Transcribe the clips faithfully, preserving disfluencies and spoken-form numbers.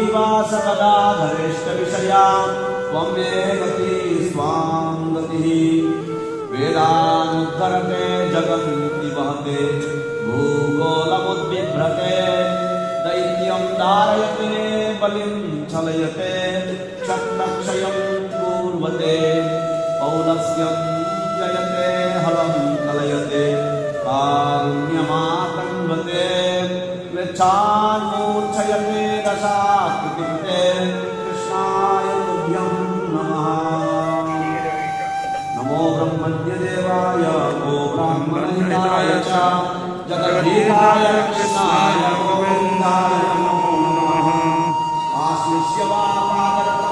श्रीनिवास गदाधरेष्टविषया त्वमे गति स्वां गतिः वेदानुद्धरते जगन्ति वहते भूगोलमुद्बिभ्रते दैत्यं धारयते बलिं छलयते क्षत्रक्षयं पूर्वते पौलस्यं जयते हलं कलयते कारुण्यमातन्वते क्लेच्छान्मूर्छयते दशाकृतिकृते कृष्णाय तुभ्यं नमः। नमो ब्रह्मण्यदेवाय गो ब्राह्मणहिताय च जगद्गीताय कृष्णाय गोविन्दाय नमो नमः। आश्लिष्यवापादरतं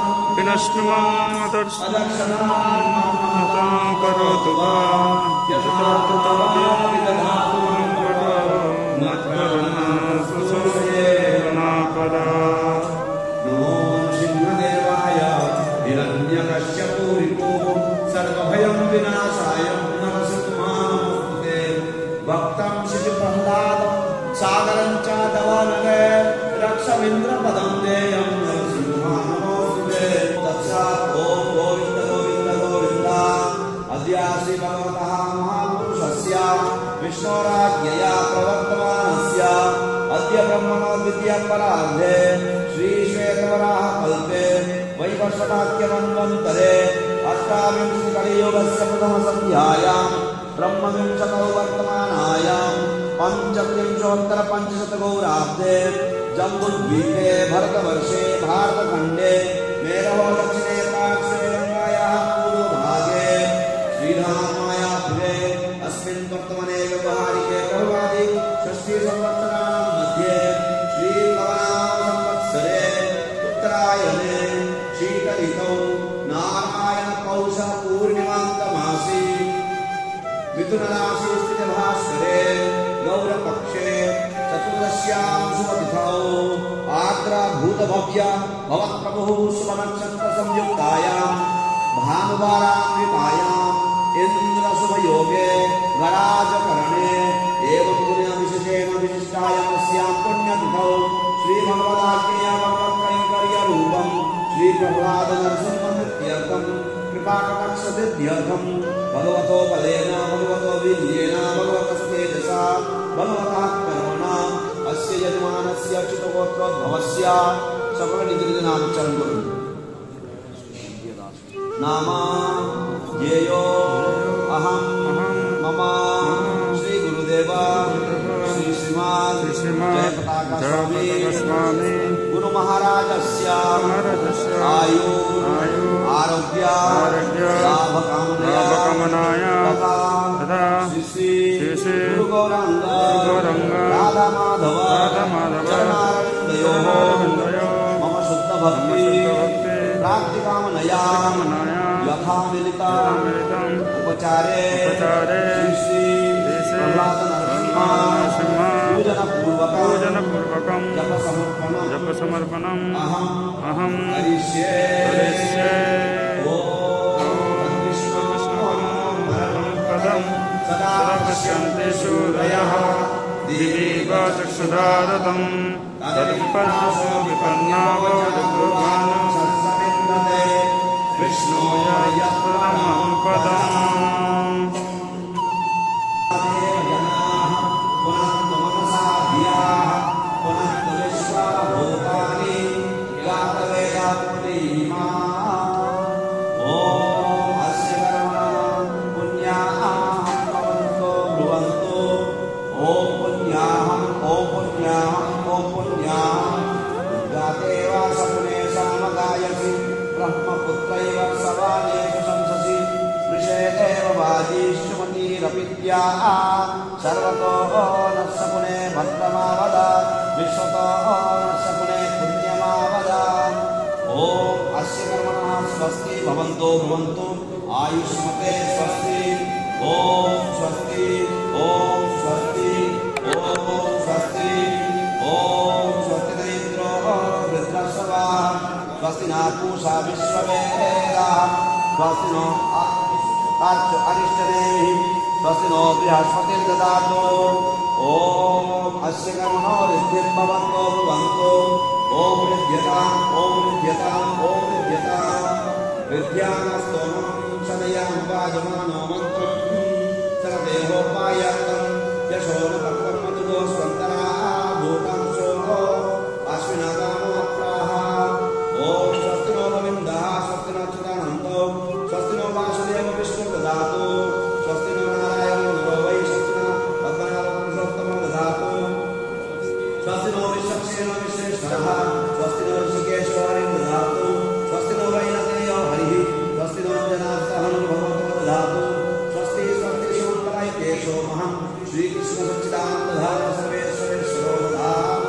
विनश्नुमादर्शनां करोतु वा यथा तथा विदधातु नमो सिंहदेवाय हिरण्यकश्यपूरिको सर्वभयं विनाशाय नरसिंहामुस्ते भक्तं शिशुप्रह्लादं सागरं च दवानले रक्षमिन्द्रपदं देयं नरसिंहानमोऽस्तुते तत्सात् ॐ गोविन्द गोविन्द गोविन्द अद्यासि भगवतः महापुरुषस्य विष्णोराज्ञया प्रवर्तमानस्य अद्य ब्रह्मणो द्वितीयपरार्धे श्रीश्वेतवराहकल्पे वैवस्वताख्यमन्वन्तरे अष्टाविंशतिकलियुगस्य प्रथमसन्ध्यायां ब्रह्मविंशतौ वर्तमानायां पञ्चत्रिंशोत्तरपञ्चशतगौराब्धे जम्बुद्वीपे भरतवर्षे भारतखण्डे मेरवो दक्षिणे पार्श्वे गङ्गायाः पूर्वभागे श्रीरामायापुरे अस्मिन् वर्तमाने व्यवहारिके गर्भादि षष्ठीसंवत्सराणां मध्ये श्रीप्लवनाम संवत्सरे उत्तरायणे शीतऋतौ नारायणपौषपूर्णिमान्तमासि मिथुनराशि स्थितभास्करे गौरपक्षे चतुर्दश्यां शुभतिथौ आर्द्रभूतभव्य भवत्प्रभुः शुभनक्षत्रसंयुक्तायां भानुवारान्वितायाम् इन्द्रशुभयोगे गराजकरणे एवं पुण्यविशेषेण विशिष्टायामस्यां पुण्यतिथौ श्रीभगवदाज्ञया भगवत्कैङ्कर्यरूपं श्रीप्रह्लादनरसिंहनृत्यर्थं कृपाकटाक्षसिद्ध्यर्थं भगवतो बलेन भगवतो वीर्येण भगवतस्तेजसा भगवतः कर्मणा अस्य यजमानस्य अच्युतगोत्रोद्भवस्य सकलनिजनिजनामोच्चारण करोमि। नाम येयो अहं मम श्री गुरुदेव श्री श्रीमान जयपताका स्वामी गुरु महाराजस्य आयु आरोग्य लाभकामनाया तथा श्री श्री गुरु गौरांग राधा माधव चरणारविन्दयोः मम शुद्ध भक्ति प्राप्ति कामनया यथा मिलिता उपचारे श्री श्री प्रह्लाद नरसिंह पूजन पूर्वकं जप समर्पणम् अहं करिष्ये। सदा पश्यन्ति सूरयः दिवीव चक्षुरादतं तत्परासो विपन्नावो जगृहानो सत्सविन्दते विष्णोय यत्परमं पदम्। देवजनाः पुनः मनसा धियाः पुनः विश्वभूतानि ज्ञातवेदात्मनीमा ॐ अस्य कर्मणां पुण्याहं भवन्तो ब्रुवन्तु ॐ पुण्याहं ॐ पुण्याहं ॐ पुण्याहं गातेव सकुले सामगायसि ब्रह्मपुत्रैव सवानेषु शंससि वृषे एव वाजीष्मतीरपित्या सर्वतो नः सकुले भद्रमावद विश्वतो नः सकुले पुण्यमावद ॐ अस्य कर्मणः स्वस्ति भवन्तो भवन्तु आयुष्मते स्वस्ति ॐ स्वस्ति ॐ स्वस्ति ॐ स्वस्ति ॐ स्वस्ति न इन्द्रो वृद्धस्वः स्वस्ति नः पूषा विश्ववेदाः स्वस्ति नो अरिष्टनेमिः स्वस्ति नो बृहस्पतिर्ददातु ॐ अस्य कर्मणो रिद्धिं भवन्तो भवन्तु ॐ ओम विद्यताम् ओम विद्यताम् ओम विद्यताम् विद्यामस्तोमं सदयां वाजमानो मन्त्रं सर्वदेहोपायान्तम् यशो न पक्वं मधुगो स्वन्तरा भूतं शोको अश्विनागामो अप्राः ओम स्वस्ति नो गोविन्दः स्वस्ति नो चिदानन्दो स्वस्ति नो वासुदेव विष्णु ददातु स्वस्ति नो नारायणो नरो वै स्वस्ति नो पद्मनाभं पुरुषोत्तमं ददातु स्वस्ति नो विश्वक्सेनो विश्वेश्वरः स्वस्ति नो ऋषिकेशो हरिं ददातु स्वस्ति नो वैनतेयो हरिः स्वस्ति नो जनास्तहं भगवतो ददातु स्वस्ति स्वस्ति शिवोत्तराय केशो महं श्रीकृष्ण सच्चिदानन्दधाम सर्वेश्वरेश्वरो ददातु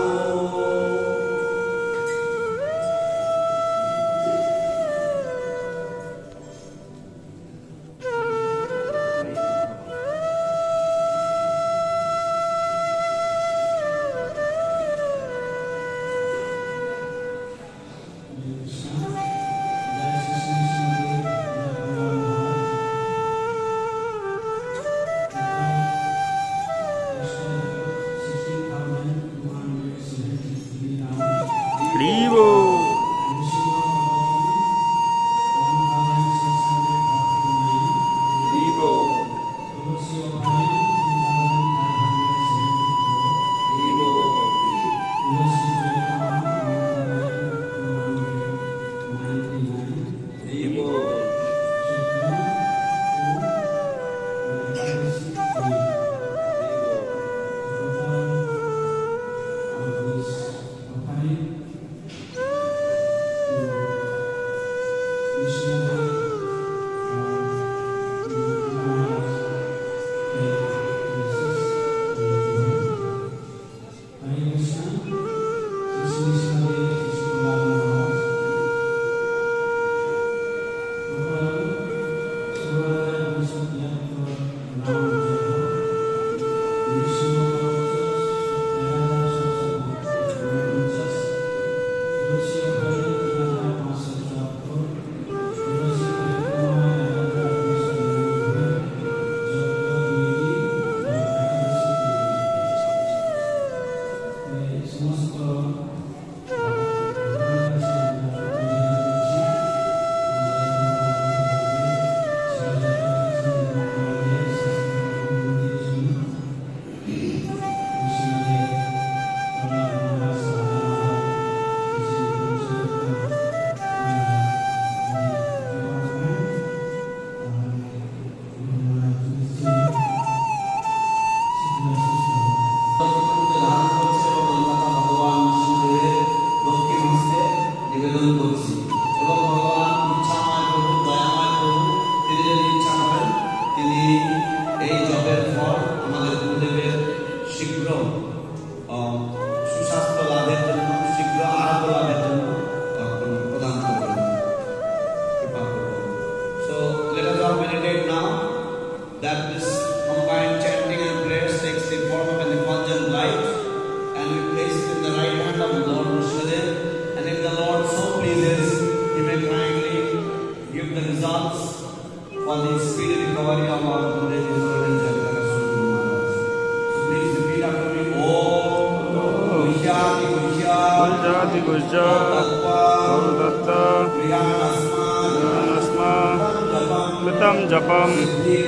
जपम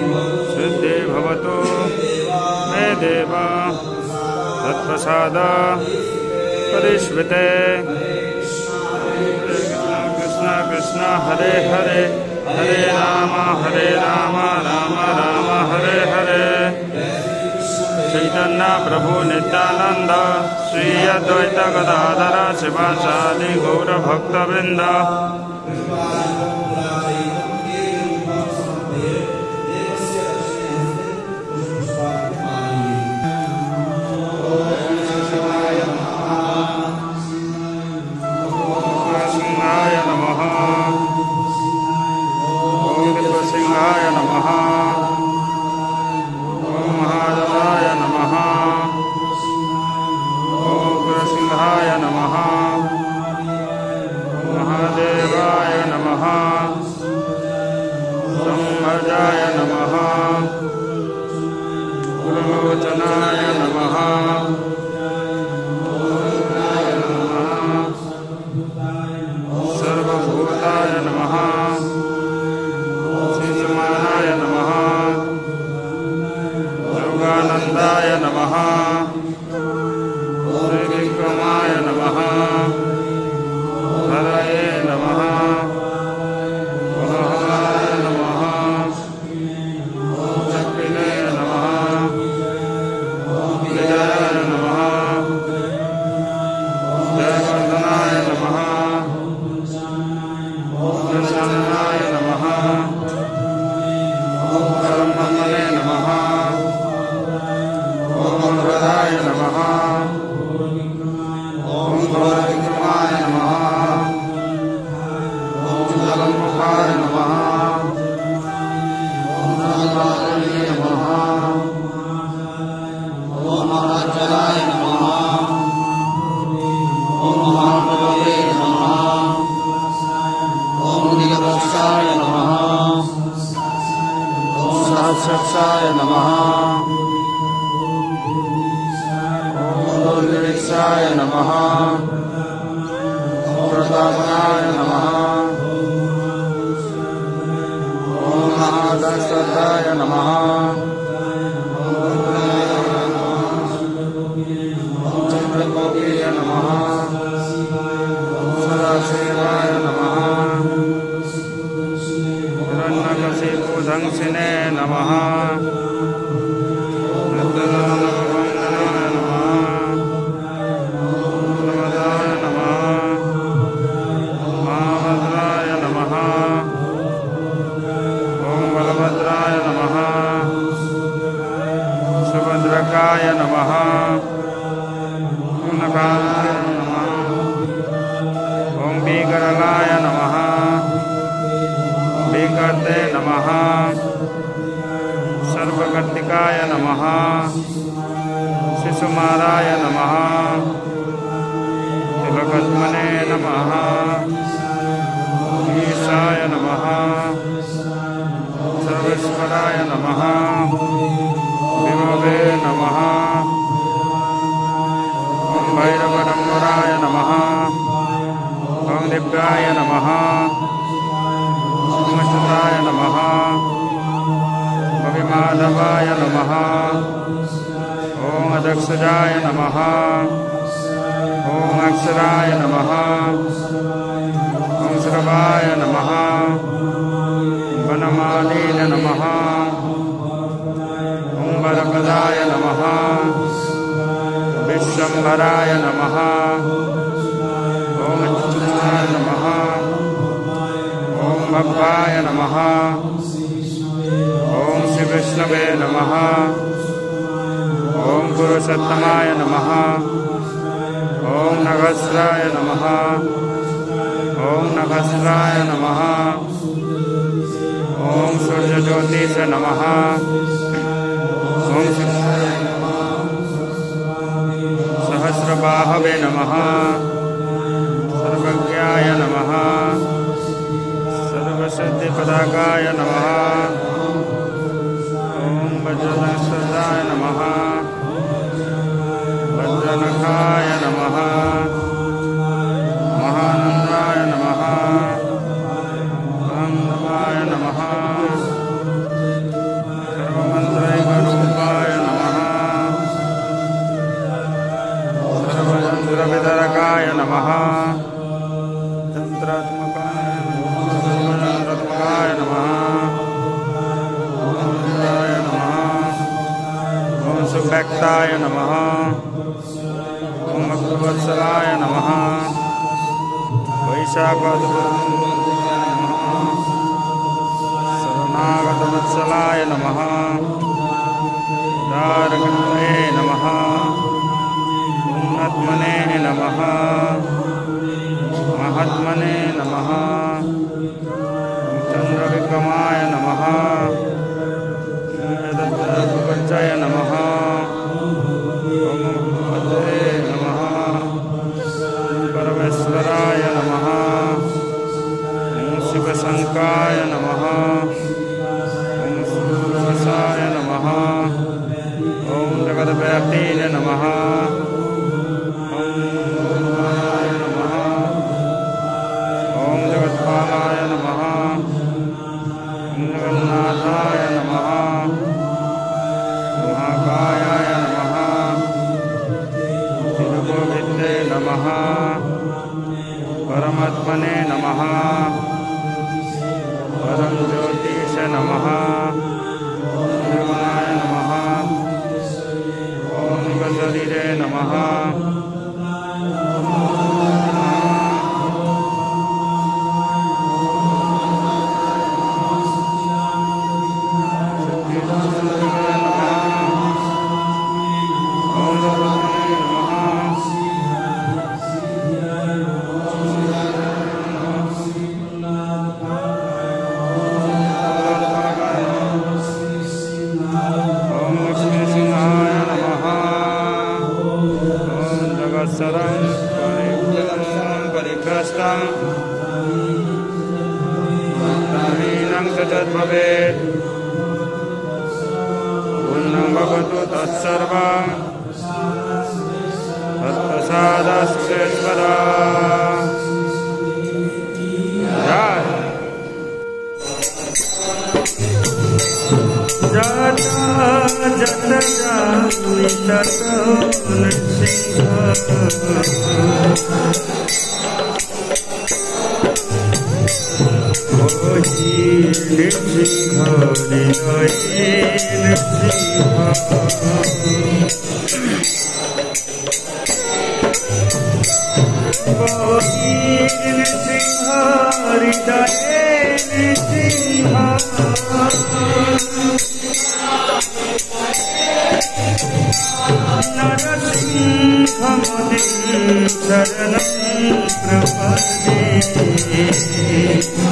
सिद्धि भवतु मे देव तत्प्रसाद परिष्विते कृष्ण कृष्ण हरे हरे हरे राम हरे राम राम राम हरे हरे चैतन्य प्रभु नित्यानंद श्री अद्वैत गदाधर शिवासादि गौर भक्तवृंद वृक्षाय नमः ओम वृक्षाय नमः प्रतापनाय नमः ओम महादशरथाय नमः चंद्रकोटिय नमः सदाशिवाय नमः हिरण्यकशिपुदंशिने नमः नन्दनाय नमः नमदाय नमः महाभद्राय नमः ओम बलभद्राय नमः सुभद्रकाय नमः नकाय नमः ओम बीकरलाय नमः बीकर्ते नमः सर्वकर्तिकाय नमः शिशुमाराय नमः तिलकत्मने नमः ईशाय नमः सर्वेश्वराय नमः विभवे नमः ओम भैरवडम्बराय नमः ओम दिव्याय नमः ओम अच्युताय नमः भविमाधवाय नमः ओम अदक्षजाय नमः ओम अक्षराय नमः ओम श्रवाय नमः वनमालीन नमः ओम वरपदाय नमः विश्वम्भराय नमः ओम अच्युताय नमः ओम भवाय नमः ओम श्री विष्णवे नमः ओम पुरुषोत्तमाय नमः ओम नभस्राय नमः ओम नभस्राय नमः ओम सूर्यज्योतिष नमः ओम शिवाय नमः सहस्रबाहवे नमः सर्वज्ञाय नमः सर्वसिद्धिपदाकाय नमः ओम वज्रनक्षत्राय नमः वज्रनखाय नमः महानन्दाय नमः ब्रह्मवाय नमः सर्वमन्त्रैकरूपाय नमः सर्वयन्त्रवितरकाय नमः यन्त्रात्मकाय नमः ओम नमः ओम सुव्यक्ताय नमः ओम अग्रवत्सलाय नमः वैशाखाय नमः शरणागतवत्सलाय नमः दारकत्वे नमः उन्नतमने नमः महात्मने नमः चंद्रविक्रमाय नमः वेदव्यासपञ्चाय नमः ओम भद्रे नमः परमेश्वराय नमः ओम शिवशंकाय नमः ओम सूर्यवसाय नमः ओम जगद्व्यापिने नमः ओम जगत्पालाय नमः ओम जगन्नाथाय नमः महाकायाय नमः तिरुगोविन्दे नमः परमात्मने नमः परम ज्योतिष नमः निर्गुणाय नमः ओम गजरीरे नमः तत्सर्वा तत्प्रसादस्वेश्वरा जाता जत जामि ततो नृसिंह ओहि नृसिंह हृदये नृसिंह ओहि नृसिंह हृदये नृसिंह नरसिंहमुनिं शरणं प्रपद्ये